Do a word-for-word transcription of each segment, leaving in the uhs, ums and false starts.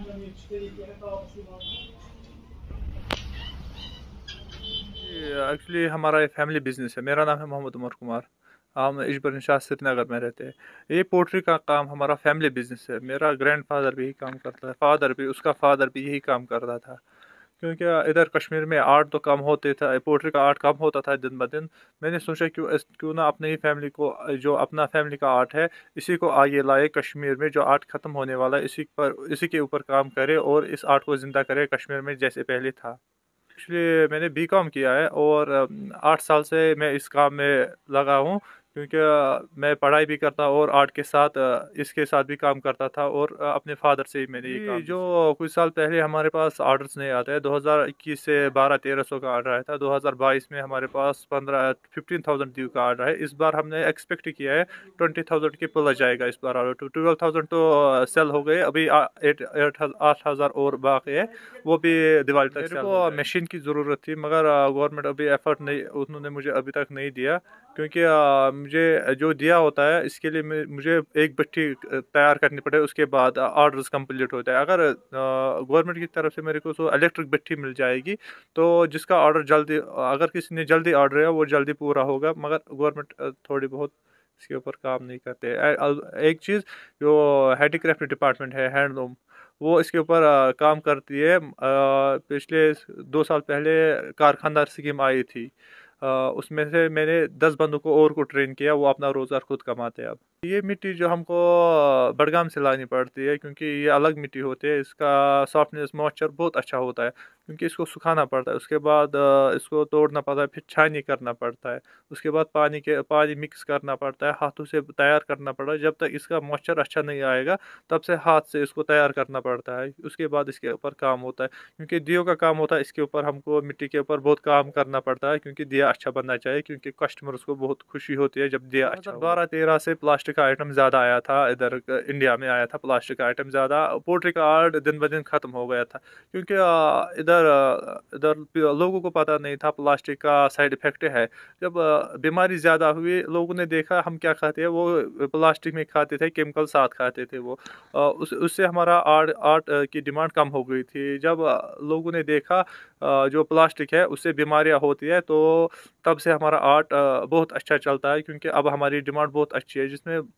Actually हमारा एक family business है। मेरा नाम है मोहम्मद उमर कुमार। हम इजबर शाह श्रीनगर में रहते हैं। ये पोल्ट्री का काम हमारा फैमिली बिजनेस है। मेरा ग्रैंडफादर भी यही काम करता है, फादर भी, उसका फादर भी यही काम करता था। क्योंकि इधर कश्मीर में आर्ट तो कम होते था, पोल्ट्री का आर्ट कम होता था दिन ब दिन। मैंने सोचा क्यों इस- क्यों ना अपने ही फैमिली को, जो अपना फैमिली का आर्ट है, इसी को आगे लाए कश्मीर में। जो आर्ट ख़त्म होने वाला है, इसी पर इसी के ऊपर काम करे और इस आर्ट को ज़िंदा करे कश्मीर में जैसे पहले था। एक्चुअली मैंने बी कॉम किया है और अम, आठ साल से मैं इस काम में लगा हूँ। क्योंकि अ, मैं पढ़ाई भी करता और आर्ट के साथ अ, इसके साथ भी काम करता था और अ, अपने फादर से ही मैंने ये जी, काम जो कुछ साल पहले हमारे पास ऑर्डर्स नहीं आते हैं। दो हज़ार इक्कीस से बारह तेरह सौ का ऑर्डर आया था। दो हज़ार बाईस में हमारे पास पंद्रह फिफ्टीन थाउजेंड ड्यू का ऑर्डर है। इस बार हमने एक्सपेक्ट किया है ट्वेंटी थाउजेंड के प्लस जाएगा इस बार ऑर्डर। तो ट्वेल्व थाउजेंड तो सेल हो गए, अभी आ- एट एट आठ हज़ार और बाकी है, वो भी दिवाली तक मेरे सेल हो को जाएगा। मशीन की ज़रूरत थी, मगर गवर्नमेंट अभी एफर्ट नहीं, उन्होंने मुझे अभी तक नहीं दिया। क्योंकि अ, मुझे जो दिया होता है इसके लिए मैं- मुझे एक भट्टी अ, तैयार करनी पड़े, उसके बाद ऑर्डर्स कंप्लीट होता है। अगर गवर्नमेंट की तरफ से मेरे को तो इलेक्ट्रिक भट्टी मिल जाएगी, तो जिसका ऑर्डर जल्दी, अगर किसी ने जल्दी ऑर्डर है वो जल्दी पूरा होगा। मगर गवर्नमेंट थोड़ी बहुत इसके ऊपर काम नहीं करते। ए- अ- एक चीज़, जो हैंडीक्राफ्ट डिपार्टमेंट है, हैंडलूम, वो इसके ऊपर अ, काम करती है। अ, पिछले दो साल पहले कारखानदार स्कीम आई थी। अ, उसमें से मैंने दस बंदों को और को ट्रेन किया, वो अपना रोज़गार खुद कमाते हैं अब। ये मिट्टी जो हमको बडगाम से लानी पड़ती है, क्योंकि ये अलग मिट्टी होती है। इसका सॉफ्टनेस, मॉइस्चर बहुत अच्छा होता है। क्योंकि इसको सुखाना पड़ता है, उसके बाद अ, इसको तोड़ना पड़ता है, फिर छानी करना पड़ता है। उसके बाद पानी के पानी मिक्स करना पड़ता है, हाथों से तैयार करना पड़ता है। जब तक इसका मॉइस्चर अच्छा नहीं आएगा, तब से हाथ से इसको तैयार करना पड़ता है। उसके बाद इसके ऊपर काम होता है। क्योंकि दियो का काम होता है, इसके ऊपर हमको मिट्टी के ऊपर बहुत काम करना पड़ता है, क्योंकि दिया अच्छा बनना चाहिए। क्योंकि कस्टमर्स को बहुत खुशी होती है जब दिया अच्छा हो। बारह तेरह से प्लास्टिक का आइटम ज़्यादा आया था इधर, अ, इंडिया में आया था प्लास्टिक का आइटम ज़्यादा। पोल्ट्री का आर्ट दिन ब दिन ख़त्म हो गया था। क्योंकि अ, इधर अ, इधर पे- लोगों को पता नहीं था प्लास्टिक का साइड इफ़ेक्ट है। जब अ, बीमारी ज़्यादा हुई, लोगों ने देखा हम क्या खाते हैं, वो प्लास्टिक में खाते थे, केमिकल साथ खाते थे वो। अ, उस उससे हमारा आर्ट आर्ट अ, की डिमांड कम हो गई थी। जब अ, लोगों ने देखा अ, जो प्लास्टिक है उससे बीमारियां होती है, तो तब से हमारा आर्ट अ, बहुत अच्छा चलता है। क्योंकि अब हमारी डिमांड बहुत अच्छी है, जिसमें अ,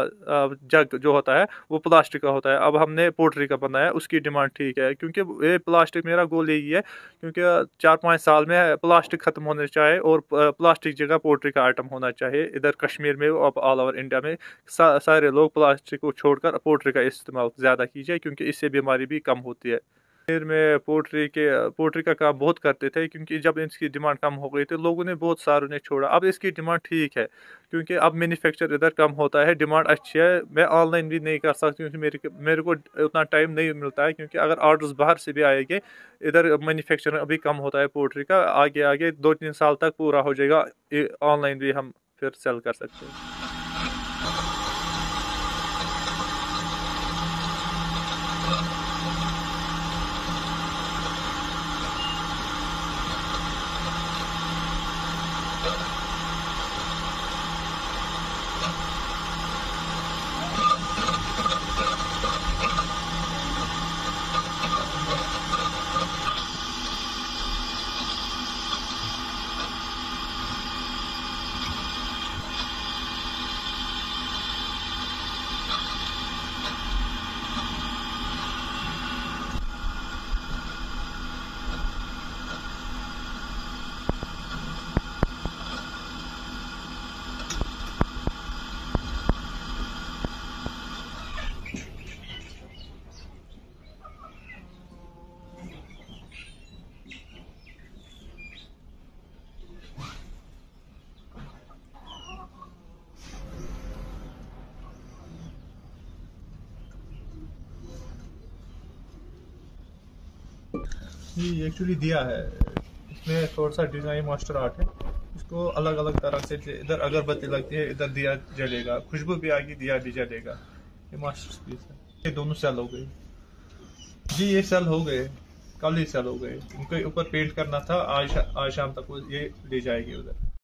अ, जग जो होता है वो प्लास्टिक का होता है। अब हमने पोल्ट्री का बनाया, उसकी डिमांड ठीक है। क्योंकि ये प्लास्टिक, मेरा गोल यही है, क्योंकि चार पाँच साल में प्लास्टिक ख़त्म होना चाहिए और प- प्लास्टिक जगह पोल्ट्री का आइटम होना चाहिए इधर कश्मीर में, अब ऑल ओवर इंडिया में। सा, सारे लोग प्लास्टिक को छोड़कर पोल्ट्री का इस्तेमाल ज़्यादा कीजिए, क्योंकि इससे बीमारी भी कम होती है। फिर में पोल्ट्री के पोल्ट्री का काम बहुत करते थे, क्योंकि जब इसकी डिमांड कम हो गई तो लोगों ने, बहुत सारों ने छोड़ा। अब इसकी डिमांड ठीक है, क्योंकि अब मैन्युफैक्चर इधर कम होता है, डिमांड अच्छी है। मैं ऑनलाइन भी नहीं कर सकती, क्योंकि मेरे मेरे को उतना टाइम नहीं मिलता है। क्योंकि अगर ऑर्डर्स बाहर से भी आएंगे, इधर मैन्युफैक्चर अभी कम होता है पोल्ट्री का। आगे आगे दो तीन साल तक पूरा हो जाएगा, ऑनलाइन भी हम फिर सेल कर सकते हैं। ये एक्चुअली दिया है, इसमें थोड़ा सा डिज़ाइन मास्टर आर्ट है। इसको अलग अलग तरह से, इधर अगरबत्ती लगती है, इधर दिया जलेगा, खुशबू भी आएगी, दिया भी जलेगा। ये मास्टर पीस है। ये दोनों सेल हो गए जी, ये सेल हो गए, कल ही सेल हो गए। इनके ऊपर पेंट करना था, आज आज शाम तक वो ये ले जाएगी उधर।